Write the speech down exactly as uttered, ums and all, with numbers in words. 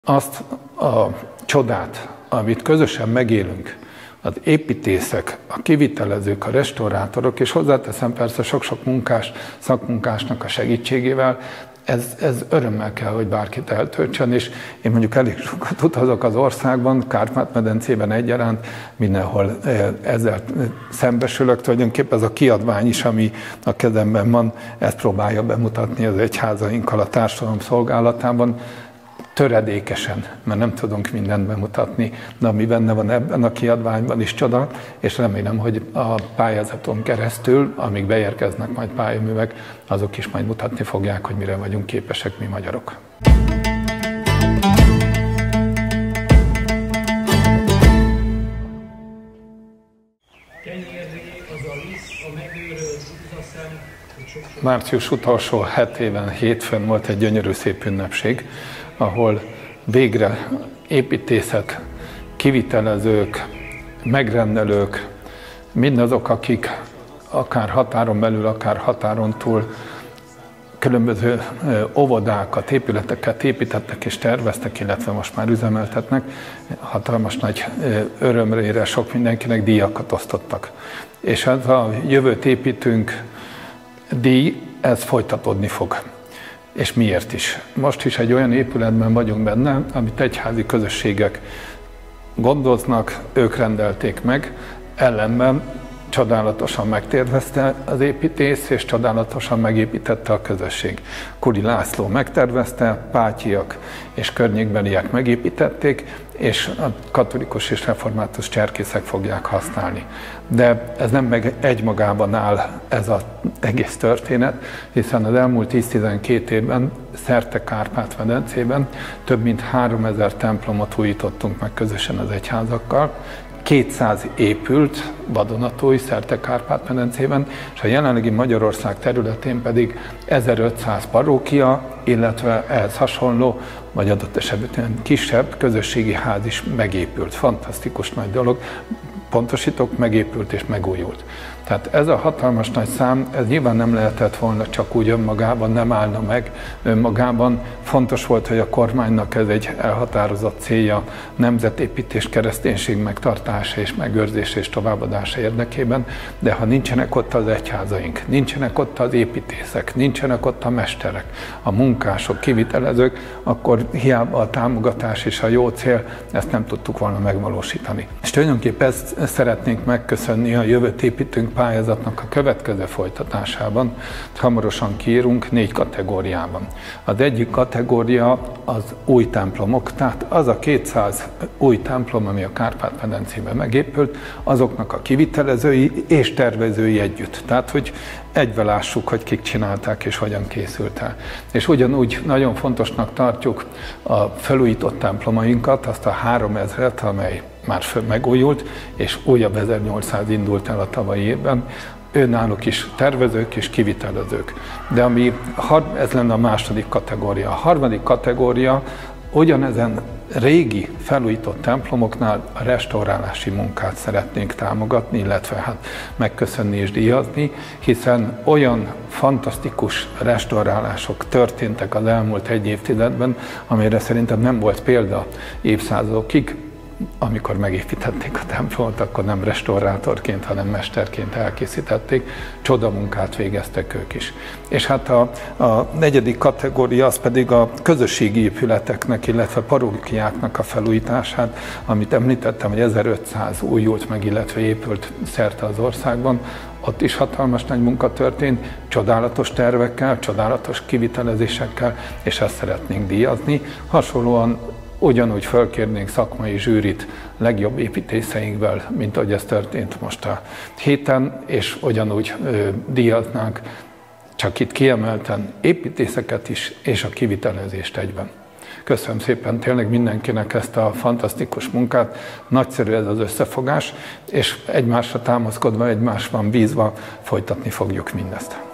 Azt a csodát, amit közösen megélünk, az építészek, a kivitelezők, a restaurátorok, és hozzáteszem persze sok-sok munkás, szakmunkásnak a segítségével, ez, ez örömmel kell, hogy bárkit eltöltsön, és én mondjuk elég sokat utazok az országban, Kárpát-medencében egyaránt, mindenhol ezzel szembesülök, tulajdonképpen ez a kiadvány is, ami a kezemben van, ezt próbálja bemutatni az egyházainkkal a társadalom szolgálatában, töredékesen, mert nem tudunk mindent bemutatni, de ami benne van ebben a kiadványban is csoda, és remélem, hogy a pályázaton keresztül, amíg beérkeznek majd pályaművek, azok is majd mutatni fogják, hogy mire vagyunk képesek mi magyarok. Március utolsó hetében, hétfőn volt egy gyönyörű szép ünnepség, ahol végre építészek, kivitelezők, megrendelők, mindazok, akik akár határon belül, akár határon túl különböző óvodákat, épületeket építettek és terveztek, illetve most már üzemeltetnek, hatalmas nagy örömre sok mindenkinek díjakat osztottak. És ez a Jövőt építünk díj, ez folytatódni fog. És miért is? Most is egy olyan épületben vagyunk benne, amit egyházi közösségek gondoznak, ők rendelték meg, ellenben csodálatosan megtervezte az építész, és csodálatosan megépítette a közösség. Kuri László megtervezte, Pátyiak és környékbeliek megépítették, és a katolikus és református cserkészek fogják használni. De ez nem meg egymagában áll ez az egész történet, hiszen az elmúlt tíz-tizenkét évben szerte Kárpát-medencében több mint háromezer templomot újítottunk meg közösen az egyházakkal, kétszáz épült vadonatúj szerte Kárpát-medencében, és a jelenlegi Magyarország területén pedig ezerötszáz parókia, illetve ehhez hasonló, vagy adott esetben kisebb közösségi ház is megépült. Fantasztikus nagy dolog, pontosítok, megépült és megújult. Tehát ez a hatalmas nagy szám, ez nyilván nem lehetett volna csak úgy önmagában, nem állna meg önmagában. Fontos volt, hogy a kormánynak ez egy elhatározott célja, nemzetépítés, kereszténység megtartása és megőrzése és továbbadása érdekében, de ha nincsenek ott az egyházaink, nincsenek ott az építészek, nincsenek ott a mesterek, a munkások, kivitelezők, akkor hiába a támogatás és a jó cél, ezt nem tudtuk volna megvalósítani. És tulajdonképpen ezt szeretnénk megköszönni a Jövőt építünk pályázatnak a következő folytatásában. Hamarosan kiírunk négy kategóriában. Az egyik kategória az új templomok, tehát az a kétszáz új templom, ami a Kárpát-medencében megépült, azoknak a kivitelezői és tervezői együtt. Tehát, hogy egybe lássuk, hogy kik csinálták és hogyan készült el. És ugyanúgy nagyon fontosnak tartjuk a felújított templomainkat, azt a háromezret, amely már megújult, és újabb ezernyolcszáz indult el a tavalyi évben, önállók is tervezők és kivitelezők. De ami, ez lenne a második kategória. A harmadik kategória ugyanezen régi felújított templomoknál a restaurálási munkát szeretnénk támogatni, illetve hát megköszönni és díjazni, hiszen olyan fantasztikus restaurálások történtek az elmúlt egy évtizedben, amire szerintem nem volt példa évszázadokig. Amikor megépítették a templomot, akkor nem restaurátorként, hanem mesterként elkészítették, csodamunkát végeztek ők is. És hát a, a negyedik kategória az pedig a közösségi épületeknek, illetve parókiáknak a felújítását, amit említettem, hogy ezerötszáz újult meg, illetve épült szerte az országban. Ott is hatalmas nagy munka történt, csodálatos tervekkel, csodálatos kivitelezésekkel, és ezt szeretnénk díjazni. Hasonlóan ugyanúgy felkérnénk szakmai zsűrit legjobb építészeinkből, mint ahogy ez történt most a héten, és ugyanúgy ö, díjaznánk, csak itt kiemelten építészeket is, és a kivitelezést egyben. Köszönöm szépen tényleg mindenkinek ezt a fantasztikus munkát, nagyszerű ez az összefogás, és egymásra támaszkodva, egymásban bízva folytatni fogjuk mindezt.